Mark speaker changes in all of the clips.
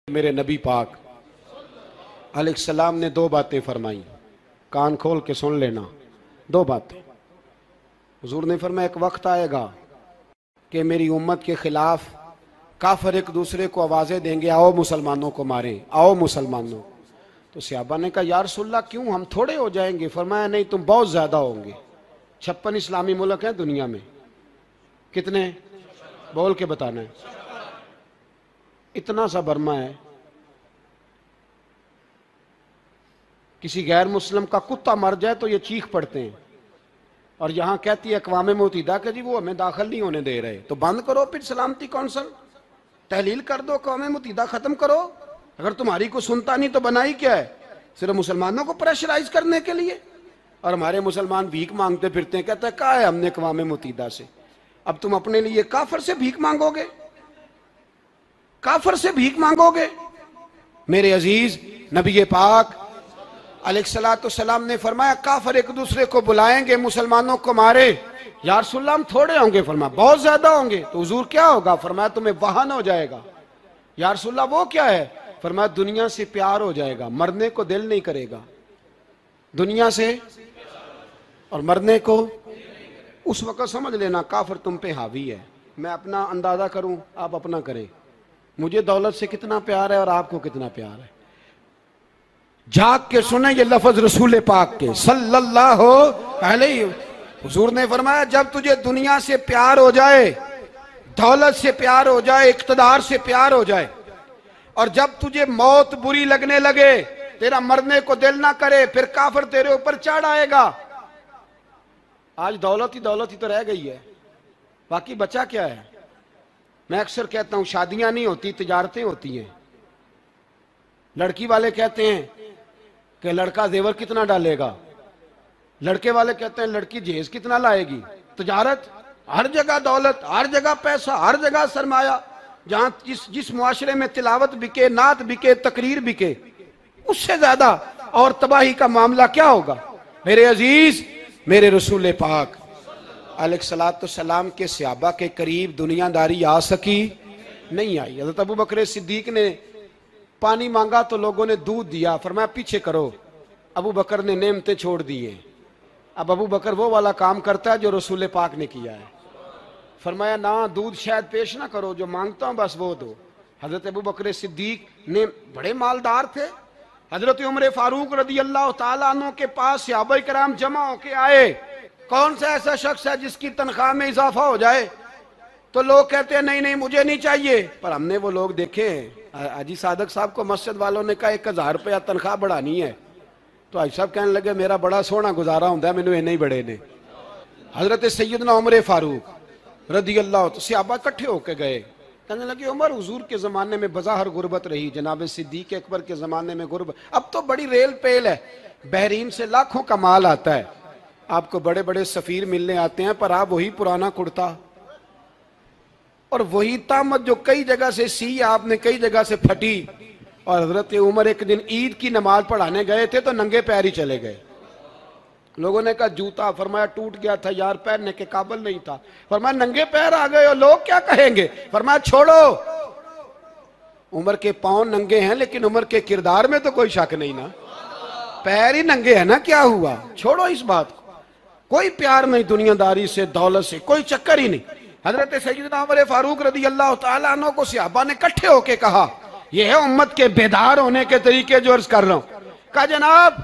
Speaker 1: میرے نبی پاک علیہ السلام نے دو باتیں فرمائی، کان کھول کے سن لینا۔ دو باتیں حضور نے فرمایا ایک وقت آئے گا کہ میری امت کے خلاف کافر ایک دوسرے کو آوازیں دیں گے، آؤ مسلمانوں کو ماریں، آؤ مسلمانوں۔ تو صحابہ نے کہا یا رسول اللہ کیوں، ہم تھوڑے ہو جائیں گے؟ فرمایا نہیں، تم بہت زیادہ ہوں گے۔ 56 اسلامی ملک ہیں دنیا میں، کتنے بول کے بتانا ہے؟ اتنا سا برما ہے، کسی غیر مسلم کا کتا مر جائے تو یہ چیخ پڑتے ہیں، اور یہاں کہتی ہے اقوام متحدہ کہ جی وہ ہمیں داخل نہیں ہونے دے رہے۔ تو بند کرو پھر سلامتی کونسل، تحلیل کر دو، اقوام متحدہ ختم کرو۔ اگر تمہاری کو سنتا نہیں تو بنائی کیا ہے؟ صرف مسلمانوں کو پریشرائز کرنے کے لیے۔ اور ہمارے مسلمان بھیک مانگتے پھرتے ہیں، کہتے ہیں کہا ہے ہم نے اقوام متحدہ سے۔ اب تم اپنے لیے کافر سے بھیک مانگو گے؟ کافر سے بھیک مانگو گے؟ میرے عزیز نبی پاک علیہ السلام نے فرمایا کافر ایک دوسرے کو بلائیں گے مسلمانوں کو مارے۔ یا رسول اللہ ہم تھوڑے ہوں گے؟ فرمایا بہت زیادہ ہوں گے۔ تو حضور کیا ہوگا؟ فرمایا تمہیں وہن ہو جائے گا۔ یا رسول اللہ وہ کیا ہے؟ فرمایا دنیا سے پیار ہو جائے گا، مرنے کو دل نہیں کرے گا۔ دنیا سے اور مرنے کو، اس وقت سمجھ لینا کافر تم پہ حاوی ہے۔ میں اپنا اندازہ کروں، آپ اپنا کریں، مجھے دولت سے کتنا پیار ہے اور آپ کو کتنا پیار ہے۔ جھاگ کے سنیں یہ لفظ رسول پاک کے صلی اللہ علیہ۔ حضور نے فرمایا جب تجھے دنیا سے پیار ہو جائے، دولت سے پیار ہو جائے، اقتدار سے پیار ہو جائے، اور جب تجھے موت بری لگنے لگے، تیرا مرنے کو دل نہ کرے، پھر کافر تیرے اوپر چڑھ آئے گا۔ آج دولت ہی تو رہ گئی ہے، باقی بچا کیا ہے؟ میں اکثر کہتا ہوں شادیاں نہیں ہوتی، تجارتیں ہوتی ہیں۔ لڑکی والے کہتے ہیں کہ لڑکا زیور کتنا ڈالے گا، لڑکے والے کہتے ہیں لڑکی جہیز کتنا لائے گی۔ تجارت، ہر جگہ دولت، ہر جگہ پیسہ، ہر جگہ سرمایہ۔ جہاں جس معاشرے میں تلاوت بکے، نعت بکے، تقریر بکے، اس سے زیادہ اور تباہی کا معاملہ کیا ہوگا؟ میرے عزیز میرے رسول پاک علیہ السلام کے صحابہ کے قریب دنیا داری آ سکی؟ نہیں آئی۔ حضرت ابو بکر صدیق نے پانی مانگا تو لوگوں نے دودھ دیا، فرمایا پیچھے کرو۔ ابو بکر نے نعمتیں چھوڑ دیے۔ اب ابو بکر وہ والا کام کرتا ہے جو رسول پاک نے کیا ہے۔ فرمایا نہ دودھ شاید پیش نہ کرو، جو مانگتا ہوں بس وہ دو۔ حضرت ابو بکر صدیق نے بڑے مالدار تھے۔ حضرت عمر فاروق رضی اللہ تعالیٰ عنہ کے پاس صحابہ کرام جمع ہو کے آئے، کون سا ایسا شخص ہے جس کی تنخواہ میں اضافہ ہو جائے؟ تو لوگ کہتے ہیں نہیں نہیں مجھے نہیں چاہیے۔ پر ہم نے وہ لوگ دیکھے ہیں، حاجی صادق صاحب کو مسجد والوں نے کہا 1000 روپیہ تنخواہ بڑھانی ہے، تو حاجی صاحب کہنے لگے میرا بڑا سونا گزارا ہوتا ہے، مینوں نہیں بڑے نے۔ حضرت سیدنا عمر فاروق رضی اللہ تو صحابہ اکٹھے ہو کے گئے، کہنے لگے عمر حضور کے زمانے میں بظاہر غربت رہی، جناب صدیق اکبر کے زمانے میں غربت، اب تو بڑی ریل پیل ہے، بحرین سے لاکھوں کا مال آتا ہے، آپ کو بڑے بڑے سفیر ملنے آتے ہیں، پر آپ وہی پرانا کرتا اور وہی تامت جو کئی جگہ سے سی آپ نے کئی جگہ سے پھٹی۔ اور حضرت عمر ایک دن عید کی نماز پڑھانے گئے تھے تو ننگے پیر ہی چلے گئے۔ لوگوں نے کہا جوتا، فرمایا ٹوٹ گیا تھا یار، پہننے کے قابل نہیں تھا۔ فرمایا ننگے پیر آ گئے ہو، لوگ کیا کہیں گے؟ فرمایا چھوڑو، عمر کے پاؤں ننگے ہیں لیکن عمر کے کردار میں تو کوئی شک نہیں نا، پیر ہی ننگے ہیں نا، کیا ہوا؟ چھوڑو اس بات کو، کوئی پیار نہیں دنیا داری سے، دولت سے، کوئی چکر ہی نہیں۔ حضرت سیدنا عمر فاروق رضی اللہ تعالیٰ عنہ کو صحابہ نے اکٹھے ہو کے کہا، یہ ہے امت کے بیدار ہونے کے طریقے جو عرض کر رہا ہوں۔ کہا جناب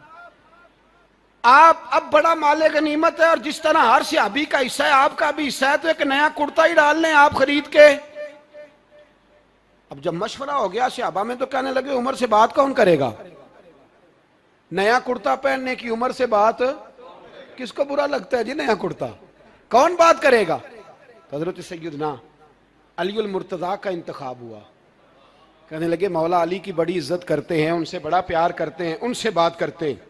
Speaker 1: آپ اب بڑا مال غنیمت ہے، اور جس طرح ہر صحابی کا حصہ ہے آپ کا بھی حصہ ہے، تو ایک نیا کرتا ہی ڈال لیں آپ خرید کے۔ اب جب مشورہ ہو گیا صحابہ میں تو کہنے لگے عمر سے بات کون کرے گا؟ نیا کرتا پہننے کی عمر سے بات کس کو برا لگتا ہے جی؟ نیا کرتا کون بات کرے گا؟ تو حضرت سیدنا علی المرتضیٰ کا انتخاب ہوا، کہنے لگے مولا علی کی بڑی عزت کرتے ہیں، ان سے بڑا پیار کرتے ہیں، ان سے بات کرتے ہیں۔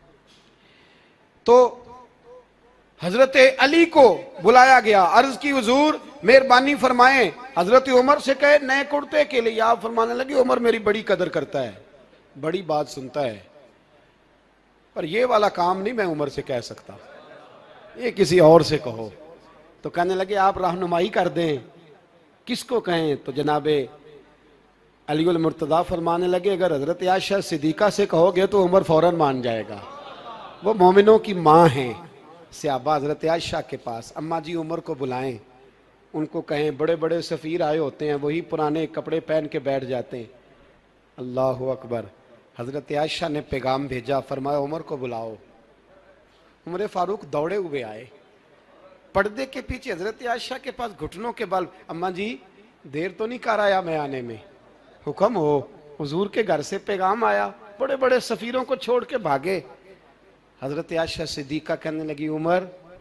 Speaker 1: تو حضرت علی کو بلایا گیا، عرض کی حضور مہربانی فرمائیں، حضرت عمر سے کہے نئے کرتے کے لیے۔ آپ فرمانے لگے عمر میری بڑی قدر کرتا ہے، بڑی بات سنتا ہے، پر یہ والا کام نہیں میں عمر سے کہہ سکتا، یہ کسی اور سے کہو۔ تو کہنے لگے آپ رہنمائی کر دیں، کس کو کہیں؟ تو جناب علی المرتضیٰ فرمانے لگے اگر حضرت عائشہ صدیقہ سے کہو گے تو عمر فوراً مان جائے گا، وہ مومنوں کی ماں ہیں۔ صحابہ حضرت عائشہ کے پاس، اماں جی عمر کو بلائیں، ان کو کہیں، بڑے بڑے سفیر آئے ہوتے ہیں، وہی پرانے کپڑے پہن کے بیٹھ جاتے ہیں۔ اللہ اکبر، حضرت عائشہ نے پیغام بھیجا، فرمایا عمر کو بلاؤ۔ عمر فاروق دوڑے ہوئے آئے، پردے کے پیچھے حضرت عائشہ کے پاس گھٹنوں کے بل، اماں جی دیر تو نہیں کر آیا میں آنے میں؟ حکم ہو، حضور کے گھر سے پیغام آیا، بڑے بڑے سفیروں کو چھوڑ کے بھاگے۔ حضرت عائشہ صدیقہ کہنے لگی عمر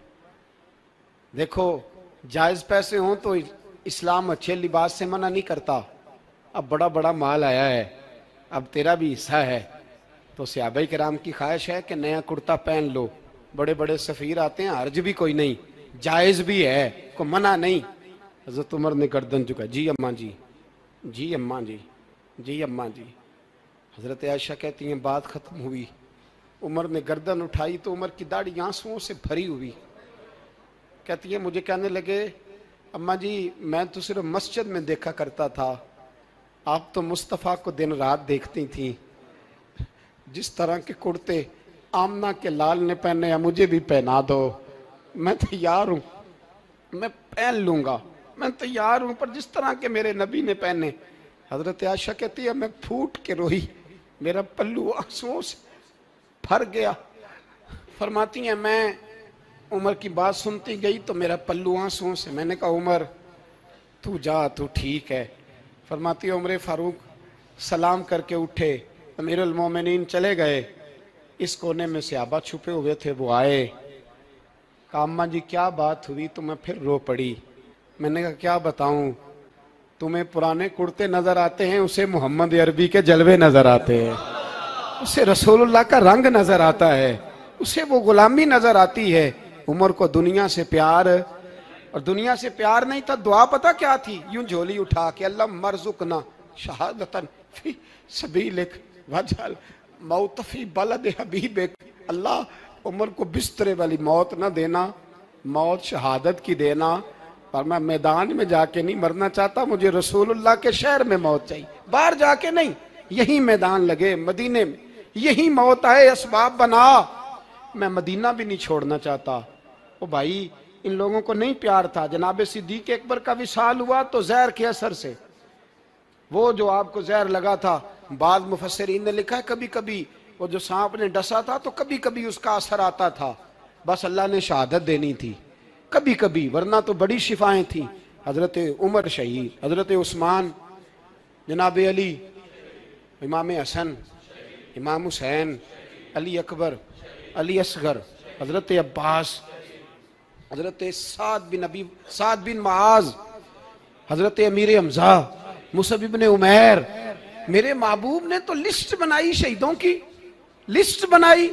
Speaker 1: دیکھو، جائز پیسے ہوں تو اسلام اچھے لباس سے منع نہیں کرتا، اب بڑا بڑا مال آیا ہے، اب تیرا بھی حصہ ہے، تو صحابہ کرام کی خواہش ہے کہ نیا کرتا پہن لو، بڑے بڑے سفیر آتے ہیں، حرج بھی کوئی نہیں، جائز بھی ہے، کوئی منع نہیں۔ حضرت عمر نے گردن جھکا، جی اماں جی، جی اماں جی، جی اماں جی۔ حضرت عائشہ کہتی ہیں بات ختم ہوئی، عمر نے گردن اٹھائی تو عمر کی داڑھی آنسوؤں سے بھری ہوئی، کہتی ہیں مجھے کہنے لگے اماں جی میں تو صرف مسجد میں دیکھا کرتا تھا، آپ تو مصطفیٰ کو دن رات دیکھتی تھیں، جس طرح کے کرتے آمنہ کے لال نے پہنے ہیں مجھے بھی پہنا دو، میں تیار ہوں، میں پہن لوں گا، میں تیار ہوں، پر جس طرح کے میرے نبی نے پہنے۔ حضرت عائشہ کہتی ہے میں پھوٹ کے روئی، میرا پلو آنسوؤں سے بھر گیا۔ فرماتی ہیں میں عمر کی بات سنتی گئی تو میرا پلو آنسوؤں سے، میں نے کہا عمر تو جا، تو ٹھیک ہے۔ فرماتی ہے عمر فاروق سلام کر کے اٹھے، امیر المومنین چلے گئے، اس کونے میں صحابہ چھپے ہوئے تھے، وہ آئے، کہا اماں جی کیا بات ہوئی؟ تو میں پھر رو پڑی۔ میں نے کہا کیا بتاؤں، تمہیں پرانے کرتے نظر آتے ہیں، اسے محمد عربی کے جلوے نظر آتے ہیں، اسے رسول اللہ کا رنگ نظر آتا ہے، اسے وہ غلامی نظر آتی ہے۔ عمر کو دنیا سے پیار، اور دنیا سے پیار نہیں تھا، دعا پتہ کیا تھی؟ یوں جھولی اٹھا کے اللہ مرزقنا شہادتن فی سبیلک وجعل موت فی بلد حبیبک، اللہ عمر کو بسترے والی موت نہ دینا، موت شہادت کی دینا، پر میں میدان میں جا کے نہیں مرنا چاہتا، مجھے رسول اللہ کے شہر میں موت چاہیے، باہر جا کے نہیں، یہی میدان لگے مدینے میں، یہی موت آئے، اسباب بنا، میں مدینہ بھی نہیں چھوڑنا چاہتا۔ او بھائی ان لوگوں کو نہیں پیار تھا، جناب صدیق اکبر کا وصال ہوا تو زہر کے اثر سے، وہ جو آپ کو زہر لگا تھا، بعض مفسرین نے لکھا ہے کبھی کبھی وہ جو سانپ نے ڈسا تھا تو کبھی کبھی اس کا اثر آتا تھا، بس اللہ نے شہادت دینی تھی کبھی کبھی، ورنہ تو بڑی شفائیں تھیں۔ حضرت عمر شہید، حضرت عثمان، جناب علی، امام حسن، امام حسین، علی اکبر، علی اصغر، حضرت عباس، حضرت سعد بن معاذ، حضرت امیر حمزہ، مصعب بن عمیر، میرے محبوب نے تو لسٹ بنائی شہیدوں کی، لسٹ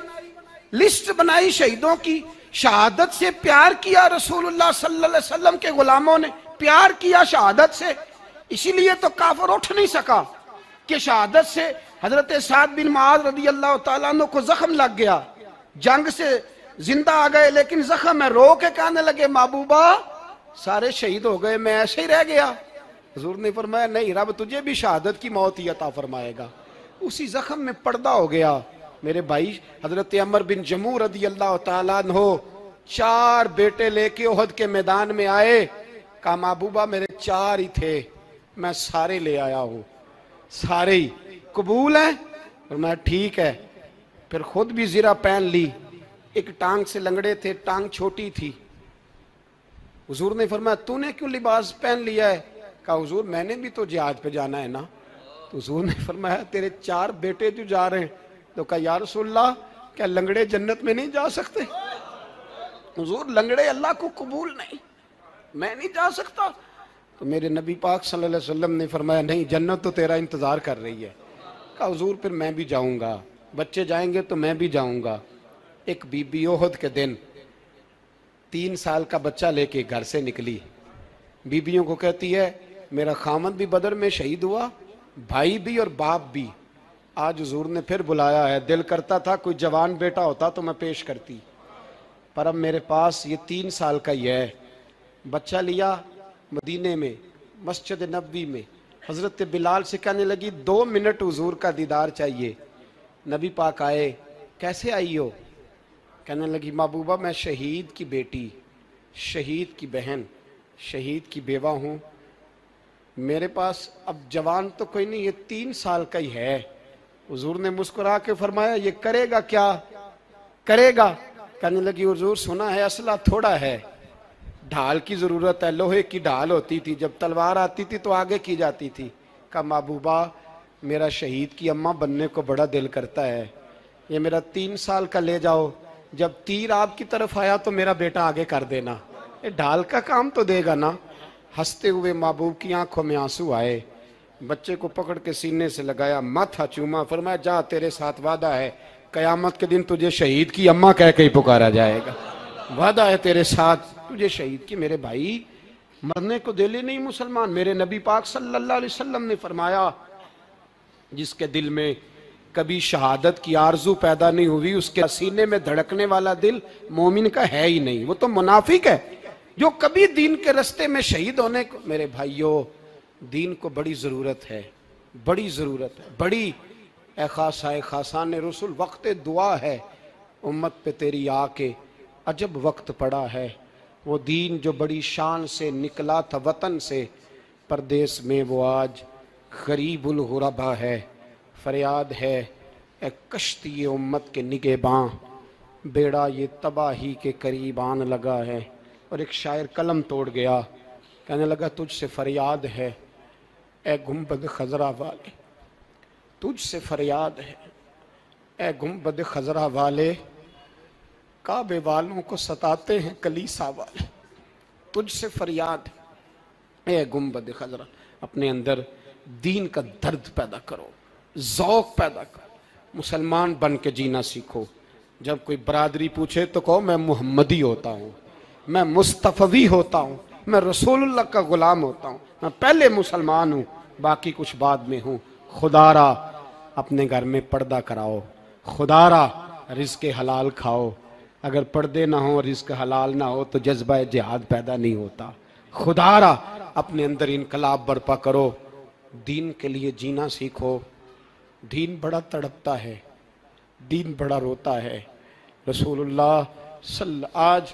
Speaker 1: بنائی شہیدوں کی، شہادت سے پیار کیا رسول اللہ صلی اللہ علیہ وسلم کے غلاموں نے، پیار کیا شہادت سے، اسی لیے تو کافر اٹھ نہیں سکا کہ شہادت سے حضرت سعد بن معاذ رضی اللہ تعالیٰ عنہ کو زخم لگ گیا، جنگ سے زندہ آ گئے لیکن زخم ہے، رو کے کہنے لگے محبوبہ سارے شہید ہو گئے میں ایسے ہی رہ گیا۔ حضور نے فرمایا نہیں، رب تجھے بھی شہادت کی موت ہی عطا فرمائے گا، اسی زخم میں پردہ ہو گیا۔ میرے بھائی حضرت عمر بن جموح رضی اللہ تعالیٰ عنہ 4 بیٹے لے کے احد کے میدان میں آئے، کہا محبوبہ میرے 4 ہی تھے، میں سارے لے آیا ہوں، سارے ہی قبول ہیں؟ فرمایا ٹھیک ہے، پھر خود بھی زرہ پہن لی، ایک ٹانگ سے لنگڑے تھے، ٹانگ چھوٹی تھی، حضور نے فرمایا تو نے کیوں لباس پہن لیا ہے؟ کہا حضور میں نے بھی تو جہاد پہ جانا ہے نا، تو حضور نے فرمایا تیرے 4 بیٹے جو جا رہے ہیں، تو کہا یا رسول اللہ کیا لنگڑے جنت میں نہیں جا سکتے؟ حضور لنگڑے اللہ کو قبول نہیں، میں نہیں جا سکتا؟ تو میرے نبی پاک صلی اللہ علیہ وسلم نے فرمایا نہیں، جنت تو تیرا انتظار کر رہی ہے۔ کہا حضور پھر میں بھی جاؤں گا، بچے جائیں گے تو میں بھی جاؤں گا۔ ایک بی بی احد کے دن 3 سال کا بچہ لے کے گھر سے نکلی، بیویوں کو کہتی ہے میرا خامد بھی بدر میں شہید ہوا، بھائی بھی اور باپ بھی، آج حضور نے پھر بلایا ہے، دل کرتا تھا کوئی جوان بیٹا ہوتا تو میں پیش کرتی، پر اب میرے پاس یہ 3 سال کا ہی ہے۔ بچہ لیا، مدینے میں مسجد نبوی میں حضرت بلال سے کہنے لگی 2 منٹ حضور کا دیدار چاہیے. نبی پاک آئے. کیسے آئی ہو؟ کہنے لگی محبوبہ میں شہید کی بیٹی، شہید کی بہن، شہید کی بیوہ ہوں. میرے پاس اب جوان تو کوئی نہیں، یہ 3 سال کا ہی ہے. حضور نے مسکرا کے فرمایا یہ کرے گا کیا؟ کرے گا. کہنے لگی حضور سنا ہے اسلحہ تھوڑا ہے، ڈھال کی ضرورت ہے، لوہے کی ڈھال ہوتی تھی، جب تلوار آتی تھی تو آگے کی جاتی تھی. کہا محبوبہ میرا شہید کی اماں بننے کو بڑا دل کرتا ہے، یہ میرا 3 سال کا لے جاؤ، جب تیر آپ کی طرف آیا تو میرا بیٹا آگے کر دینا، یہ ڈھال کا کام تو دے گا نا. ہنستے ہوئے محبوب کی آنکھوں میں آنسو آئے، بچے کو پکڑ کے سینے سے لگایا، ماتھا چوما، فرمایا جا تیرے ساتھ وعدہ ہے قیامت کے دن تجھے شہید کی اماں کہہ کے ہی پکارا جائے گا. وعدہ ہے تیرے ساتھ تجھے شہید کی. میرے بھائی مرنے کو دل ہی نہیں مسلمان. میرے نبی پاک صلی اللہ علیہ وسلم نے فرمایا جس کے دل میں کبھی شہادت کی آرزو پیدا نہیں ہوئی اس کے سینے میں دھڑکنے والا دل مومن کا ہے ہی نہیں، وہ تو منافق ہے. جو کبھی دین کے رستے میں شہید ہونے کو، میرے بھائیوں دین کو بڑی ضرورت ہے، بڑی ضرورت ہے، بڑی. اے خاصائے خاصان رسول وقت دعا ہے امت پہ تیری آ کے عجب وقت پڑا ہے. وہ دین جو بڑی شان سے نکلا تھا وطن سے پردیس میں، وہ آج غریب الغربا ہے. فریاد ہے اے کشتی امت کے نگہباں، بیڑا یہ تباہی کے قریب آن لگا ہے. اور ایک شاعر قلم توڑ گیا، کہنے لگا تجھ سے فریاد ہے اے گنبد خضرا والے، تجھ سے فریاد ہے اے گنبد خضرا والے، کعبے والوں کو ستاتے ہیں کلیسا والے. تجھ سے فریاد ہے اے گنبد خضرا. اپنے اندر دین کا درد پیدا کرو، ذوق پیدا کرو، مسلمان بن کے جینا سیکھو. جب کوئی برادری پوچھے تو کہو میں محمدی ہوتا ہوں، میں مصطفی ہوتا ہوں، میں رسول اللہ کا غلام ہوتا ہوں، میں پہلے مسلمان ہوں باقی کچھ بعد میں ہوں. خدا را اپنے گھر میں پردہ کراؤ، خدا را رزق حلال کھاؤ. اگر پردے نہ ہوں رزق حلال نہ ہو تو جذبہ جہاد پیدا نہیں ہوتا. خدا را اپنے اندر انقلاب برپا کرو، دین کے لیے جینا سیکھو. دین بڑا تڑپتا ہے، دین بڑا روتا ہے. رسول اللہ آج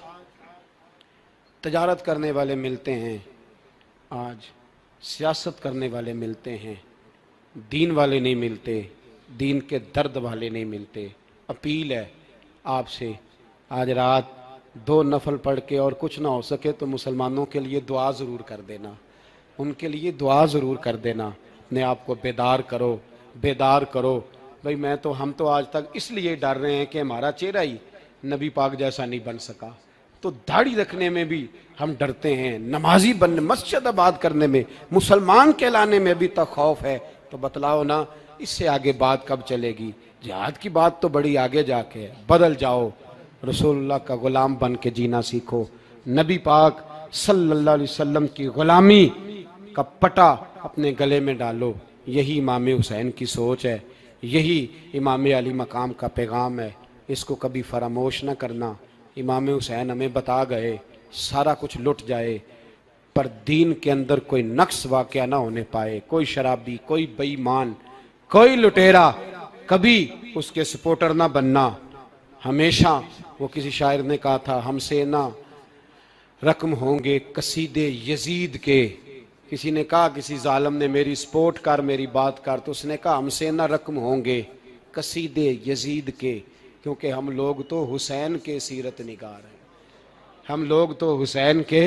Speaker 1: تجارت کرنے والے ملتے ہیں، آج سیاست کرنے والے ملتے ہیں، دین والے نہیں ملتے، دین کے درد والے نہیں ملتے. اپیل ہے آپ سے آج رات 2 نفل پڑھ کے اور کچھ نہ ہو سکے تو مسلمانوں کے لیے دعا ضرور کر دینا، ان کے لیے دعا ضرور کر دینا. اپنے آپ کو بیدار کرو، بیدار کرو. بھئی ہم تو آج تک اس لیے ڈر رہے ہیں کہ ہمارا چہرہ ہی نبی پاک جیسا نہیں بن سکا، تو داڑھی رکھنے میں بھی ہم ڈرتے ہیں، نمازی بننے، مسجد آباد کرنے میں، مسلمان کہلانے میں بھی تک خوف ہے. تو بتلاؤ نا اس سے آگے بات کب چلے گی؟ جہاد کی بات تو بڑی آگے جا کے ہے. بدل جاؤ، رسول اللہ کا غلام بن کے جینا سیکھو. نبی پاک صلی اللہ علیہ وسلم کی غلامی کا پٹا اپنے گلے میں ڈالو. یہی امام حسین کی سوچ ہے، یہی امام علی مقام کا پیغام ہے. اس کو کبھی فراموش نہ کرنا. امام حسین ہمیں بتا گئے سارا کچھ لٹ جائے پر دین کے اندر کوئی نقص واقعہ نہ ہونے پائے. کوئی شرابی، کوئی بے ایمان، کوئی لٹیرا کبھی اس کے سپورٹر نہ بننا. ہمیشہ وہ کسی شاعر نے کہا تھا ہم سے نہ رقم ہوں گے قصیدے یزید کے. کسی نے کہا کسی ظالم نے میری سپورٹ کر، میری بات کر، تو اس نے کہا ہم سے نہ رقم ہوں گے قصیدے یزید کے، کیونکہ ہم لوگ تو حسین کے سیرت نگار ہیں. ہم لوگ تو حسین کے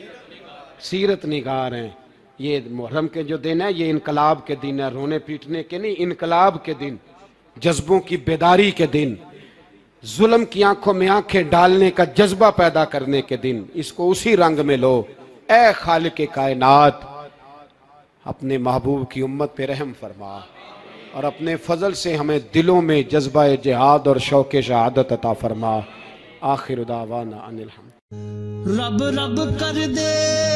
Speaker 1: سیرت نگار ہیں. یہ محرم کے جو دن ہے یہ انقلاب کے دن ہے، رونے پیٹنے کے نہیں، انقلاب کے دن، جذبوں کی بیداری کے دن، ظلم کی آنکھوں میں آنکھیں ڈالنے کا جذبہ پیدا کرنے کے دن. اس کو اسی رنگ میں لو. اے خالق کائنات اپنے محبوب کی امت پہ رحم فرما اور اپنے فضل سے ہمیں دلوں میں جذبہ جہاد اور شوق شہادت عطا فرما. آخر دعوانا ان الحمد.
Speaker 2: رب رب کر دے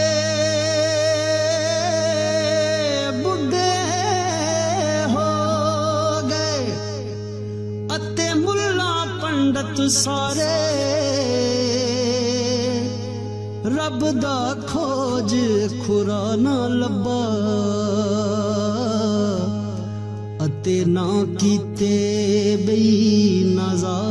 Speaker 2: بڈھے ہو گئے اتے ملا پنڈت سارے، رب دا کھوج کھرا نہ لبا. अते ना कीते बई नज़ारे